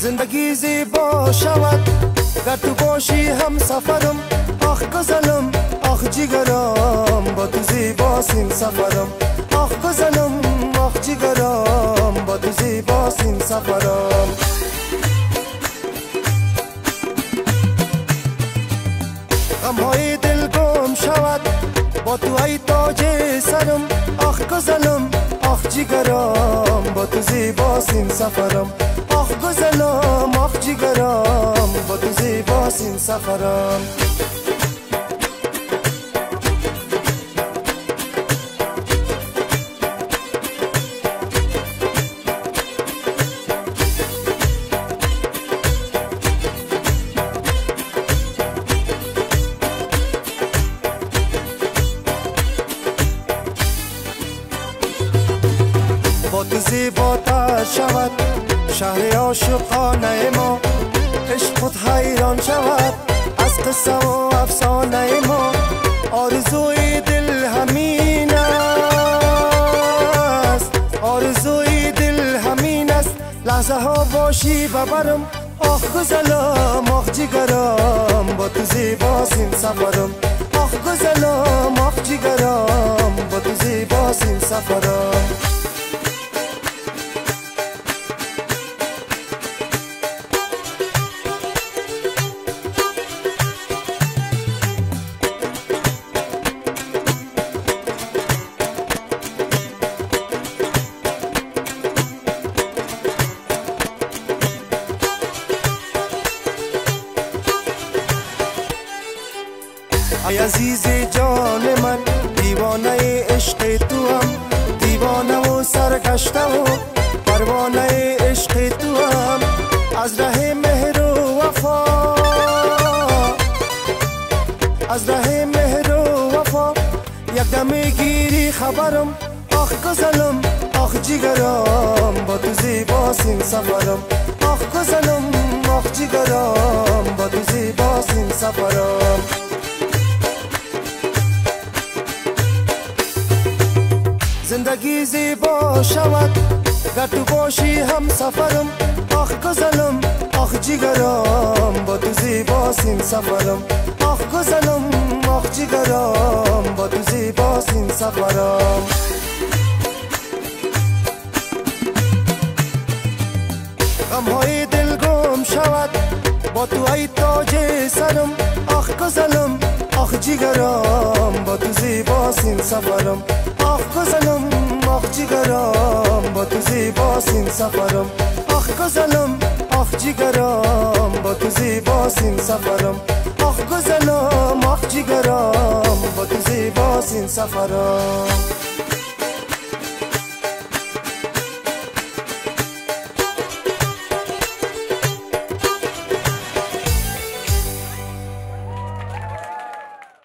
زندگی زیبا شود گر تو باشی هم سفرم. آخ گزلم آخ جیگرم با تو زیباست این سفرم. آخ گزلم آخ جیگرم با تو زیباست این سفرم. غمهای دل گم شود با تو ای تاج سرم. آخ گزلم آخ جیگرم با تو زیباست این سفرم. آخ گزلم آخ جیگرم با تو زیباست این سفرم. با تو زیباتر شود شهر عاشقانه ما. عشق خود حیران شود از قصه و افسانه ما. آرزوی دل همین است، آرزوی دل همین است، لحظه ها باشی ببرم. آخ گزلم آخ جیگرم با تو زیباست این سفرم. آخ گزلم آخ جیگرم با تو زیباست این سفرم. ای عزیز جان من دیوانه عشق تو هم. دیوانه و سرگشته و پروانه عشق تو هم. از ره مهر و وفا، از ره مهر و وفا یک دم گیری خبرم. آخ گزلم آخ جیگرم با تو زیباست این سفرم. آخ گزلم آخ جیگرم با تو زیباست این سفرم. زندگی زیبا شود گر تو باشی هم سفرم. آخ گزلم آخ جیگرم با تو زیباست این سفرم. آخ گزلم آخ جیگرم با تو زیباست این سفرم. غمهای دل گم شود با تو ای تاج سرم. آخ گزلم آخ جیگرم با تو زیباست این سفرم. آخ گزلم آخ جیگرم با تو زیباست این سفرم. آخ گزلم آخ جیگرم با تو زیباست این سفرم. آخ گزلم آخ جیگرم با تو زیباست این سفرم.